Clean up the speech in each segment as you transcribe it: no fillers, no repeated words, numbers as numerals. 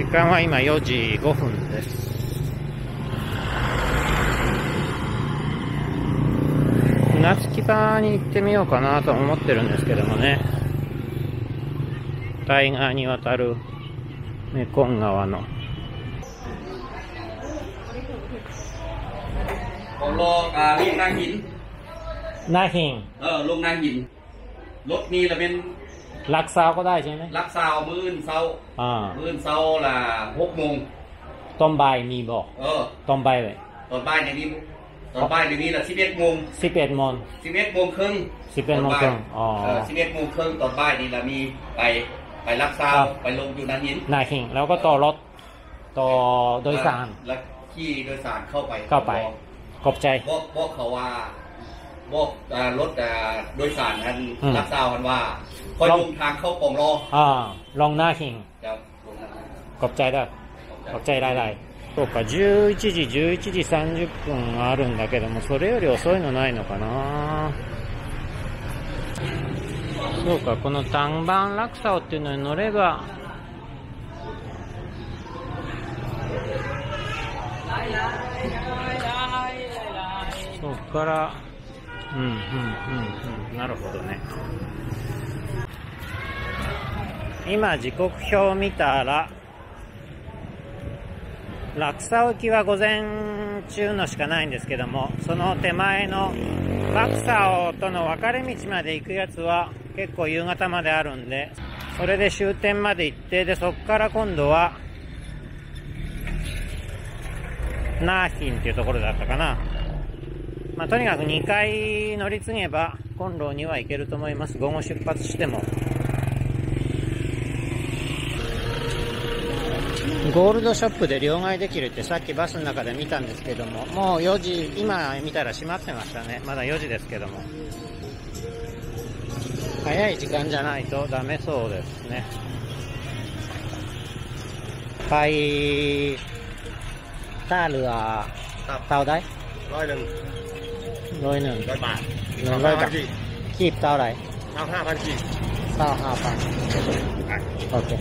間は今4時5分です。船着き場に行ってみようかなと思ってるんですけどもね。対岸に渡るメコン川のลงนาหินนาหินลงนาหินรถมีละเป็นลักซาวก็ได้ใช่ไหมลักซาวมื้อเช้าละ6 โมงตอนบ่ายมีบอกตอนบ่ายเลยตอนบ่ายในนี้ละ11 โมง 11 โมง 11 โมงครึ่ง 11 โมงครึ่ง 11 โมงครึ่งตอนบ่ายนี่ละมีไปลักซาวไปลงอยู่นาหินแล้วก็ต่อรถต่อโดยสารแล้วขี่โดยสารเข้าไปขอบใจบอกเขาว่าบอกรถโดยสารนั้นลักซาวกันว่าคอยลงทางเข้าปองรอลงหน้าหิงขอบใจได้ขอบใจได้そうか、11時30分あるんだけども、それより遅いのないのかな。そうか、この単板ラクサオっていうのに乗れば、そこから、なるほどね。今時刻表を見たら、ラクサオ行きは午前中のしかないんですけども、その手前のラクサオとの分かれ道まで行くやつは結構夕方まであるんで、それで終点まで行って、でそこから今度はナーヒンっていうところだったかな。とにかく2回乗り継げばコンロには行けると思います。午後出発しても。ゴールドショップで両替できるってさっきバスの中で見たんですけども、もう4時、今見たら閉まってましたね。まだ4時ですけども。早い時間じゃないとダメそうですね。ไปท่าเรือเตาได้100 บาท100 บาทคีบเตาไหน 5,000 กีบโอเค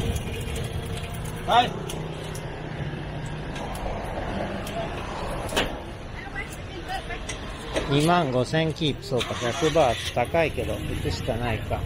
25,000キープ、そうか、100バーツ高いけど、行くしかないか。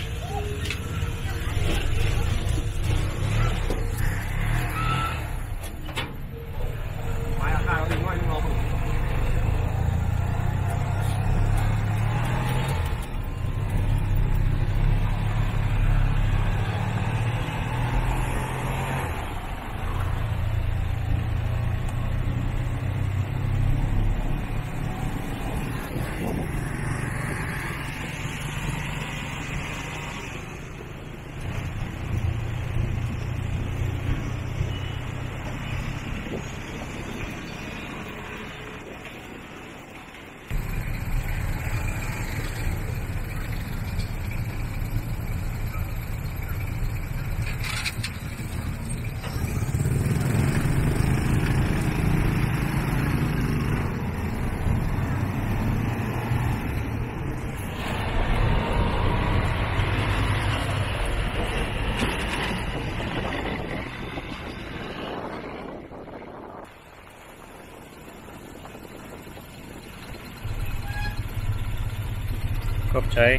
ขอบใจ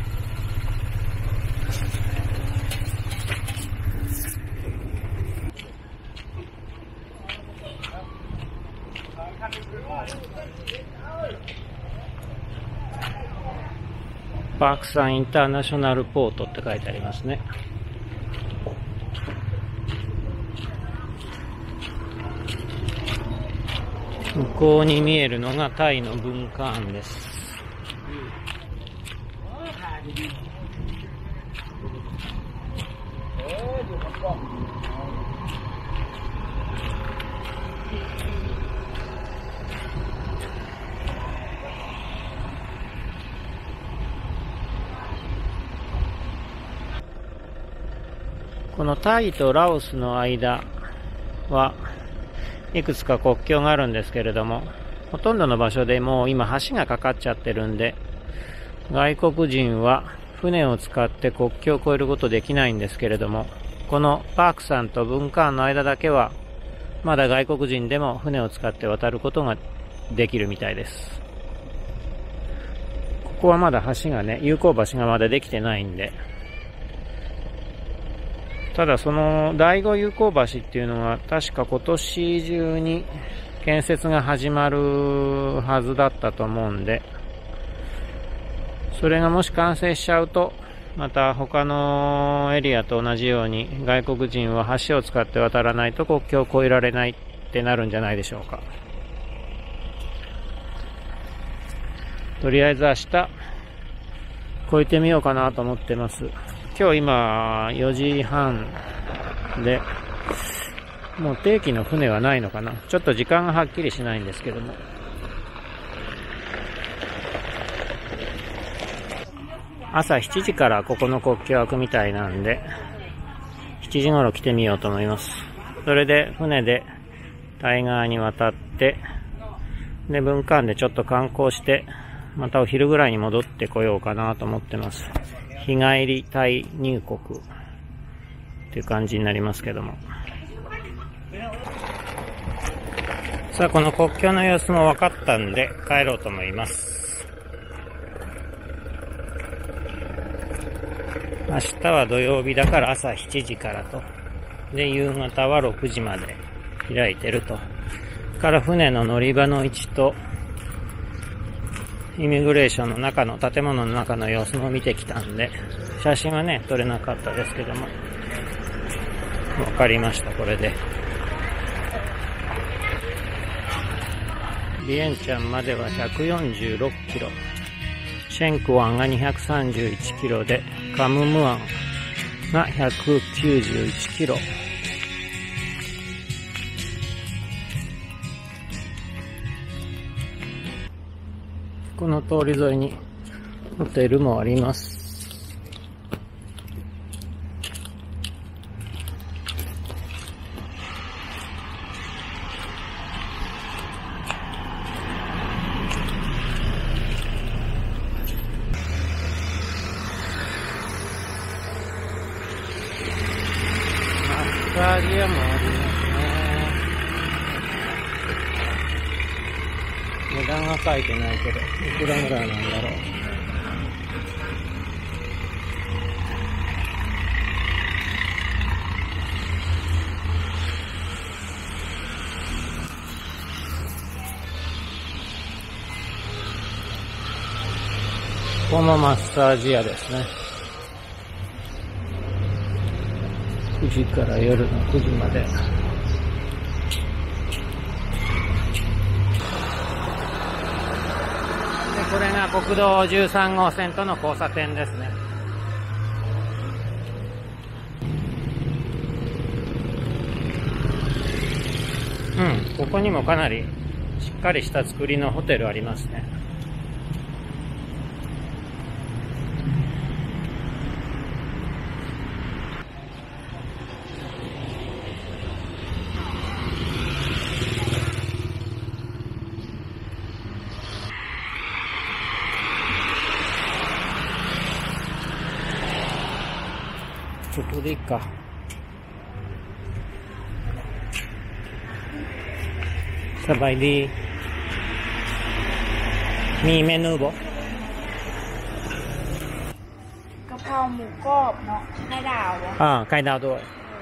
パークサンインターナショナルポートって書いてありますね。向こうに見えるのがタイの文化館です。このタイとラオスの間はいくつか国境があるんですけれども、ほとんどの場所でもう今橋がかかっちゃってるんで、外国人は船を使って国境を越えることできないんですけれども、 このパークさんと文館の間だけは、まだ外国人でも船を使って渡ることができるみたいです。ここはまだ橋がね、友好橋がまだできてないんで。ただその第五友好橋っていうのは確か今年中に建設が始まるはずだったと思うんで、それがもし完成しちゃうと、また他のエリアと同じように外国人は橋を使って渡らないと国境を越えられないってなるんじゃないでしょうか。とりあえず明日越えてみようかなと思ってます。今日今4時半で、もう定期の船はないのかな。ちょっと時間がはっきりしないんですけども。朝7時からここの国境開くみたいなんで、7時頃来てみようと思います。それで船で対岸に渡って、で文館でちょっと観光して、またお昼ぐらいに戻ってこようかなと思ってます。日帰りタイ入国っていう感じになりますけども。さあ、この国境の様子も分かったんで帰ろうと思います。明日は土曜日だから朝7時からと。で、夕方は6時まで開いてると。から船の乗り場の位置と、イミグレーションの中の、建物の中の様子も見てきたんで、写真はね、撮れなかったですけども。わかりました、これで。ビエンチャンまでは146キロ。シェンクワンが231キロで、カムムアンが191キロ。この通り沿いにホテルもあります。マッサージ屋もありますね。値段が書いてないけど、いくらぐらいなんだろう。ここもマッサージ屋ですね。9時から夜の9時まで。これが国道13号線との交差点ですね。ここにもかなりしっかりした作りのホテルありますね。ここでいいか。Sabay di. Mi menu bo? กะเพราหมูกรอบเนาะไข่ดาวเหรอไข่ดาวด้วย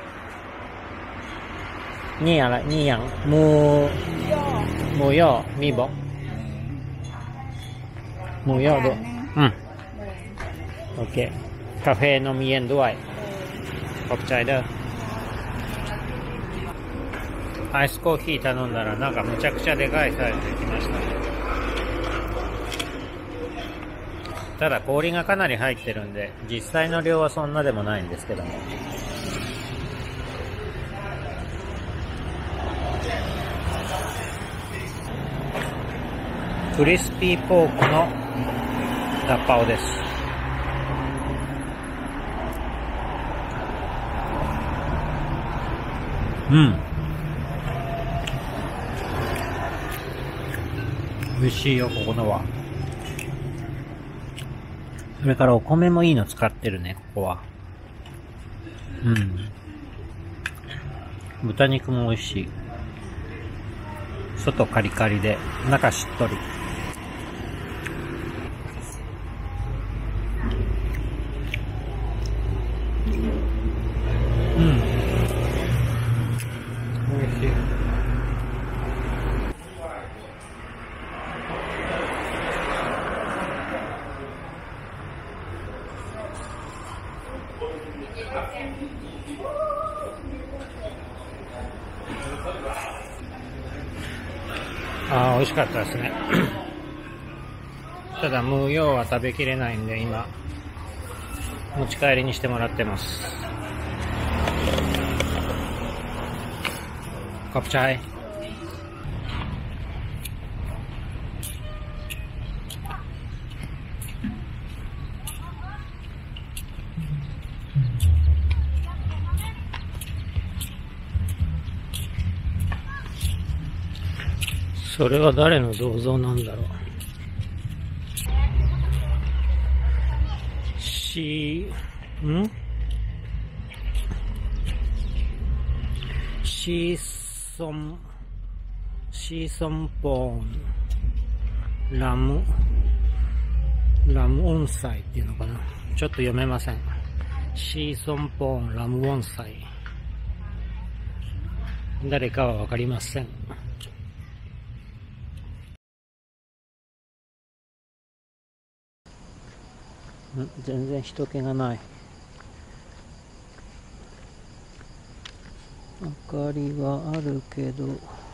นี่อะไร นี่อย่างหมูย่อหมูย่อมีบ่หมูย่อด้วย โอเค กาแฟนมเย็นด้วย ขอบใจเด้อアイスコーヒー頼んだらなんかむちゃくちゃでかいサイズできました。ただ氷がかなり入ってるんで実際の量はそんなでもないんですけども、クリスピーポークのダッパオです。美味しいよ、ここのは。それからお米もいいの使ってるね、ここは。 豚肉も美味しい。外カリカリで中しっとり。うん、美味しい。ああ、美味しかったですね。ただ無用は食べきれないんで今持ち帰りにしてもらってます。ขอบใจ。それは誰の銅像なんだろう。シーソンポーンラムオンサイっていうのかな。ちょっと読めません。シーソンポーンラムオンサイ。誰かはわかりません。全然人気がない。明かりはあるけど、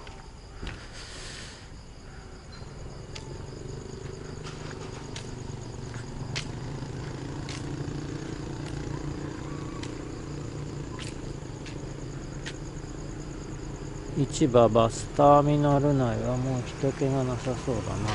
市場バスターミナル内はもう人気がなさそうだな。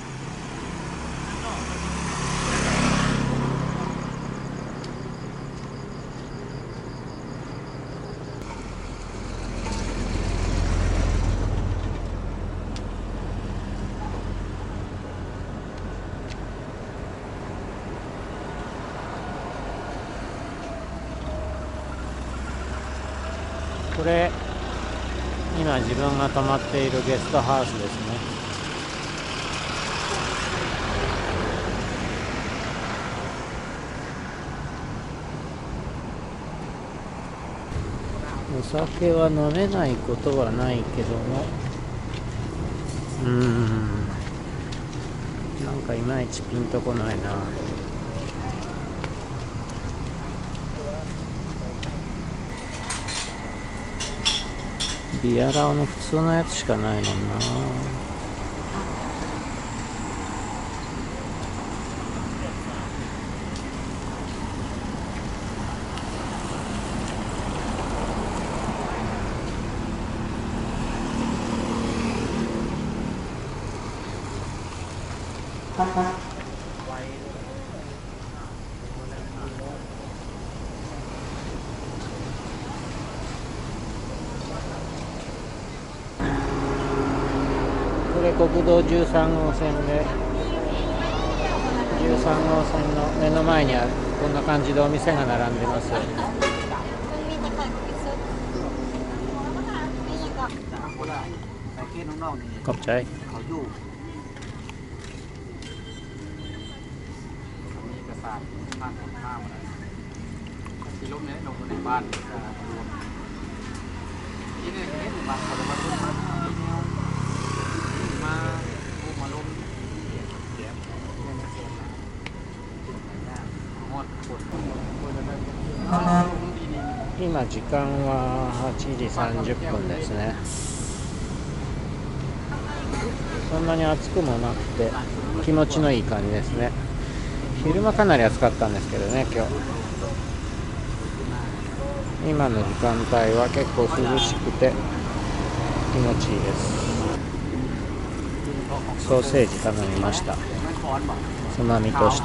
これ今自分が泊まっているゲストハウスですね。お酒は飲めないことはないけども、なんかいまいちピンとこないな。ビアラオの普通のやつしかないもんな。これ国道13号線で、13号線の目の前にあるこんな感じでお店が並んでます。ขอบใจ。 บ้านของข้าวนะที่ล้มเนี่ยลงในบ้านรวมที่นี่เห็นบ้านเขาจะมาล้มมาล้ม今時間は8時30分ですね。そんなに暑くもなくて気持ちのいい感じですね。昼間かなり暑かったんですけどね、今日。今の時間帯は結構涼しくて気持ちいいです。ソーセージ頼みました。つまみとして。